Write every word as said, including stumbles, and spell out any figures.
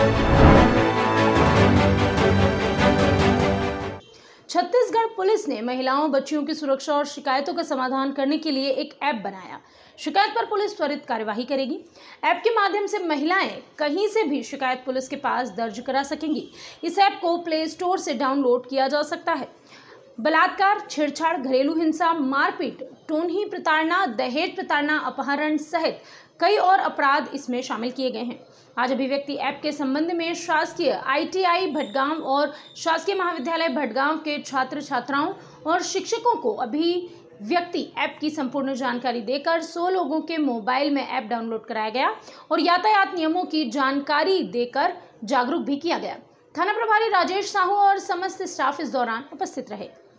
Chhattisgarh police ने महिलाओं, बच्चियों की सुरक्षा और शिकायतों का समाधान करने के लिए एक ऐप बनाया। शिकायत पर पुलिस त्वरित कार्यवाही करेगी। ऐप के माध्यम से महिलाएं कहीं से भी शिकायत पुलिस के पास दर्ज करा सकेंगी। इस ऐप को प्ले स्टोर से डाउनलोड किया जा सकता है। बलात्कार, छेड़छाड़, घरेलू हिंसा, मारपीट, टोनही प्रताड़ना, दहेज प्रताड़ना, अपहरण सहित कई और अपराध इसमें शामिल किए गए हैं। आज अभिव्यक्ति ऐप के संबंध में शासकीय आई टी आई भटगांव और शासकीय महाविद्यालय भटगांव के छात्र छात्राओं और शिक्षकों को अभिव्यक्ति ऐप की संपूर्ण जानकारी देकर सौ लोगों के मोबाइल में ऐप डाउनलोड कराया गया और यातायात नियमों की जानकारी देकर जागरूक भी किया गया। थाना प्रभारी राजेश साहू और समस्त स्टाफ इस दौरान उपस्थित रहे।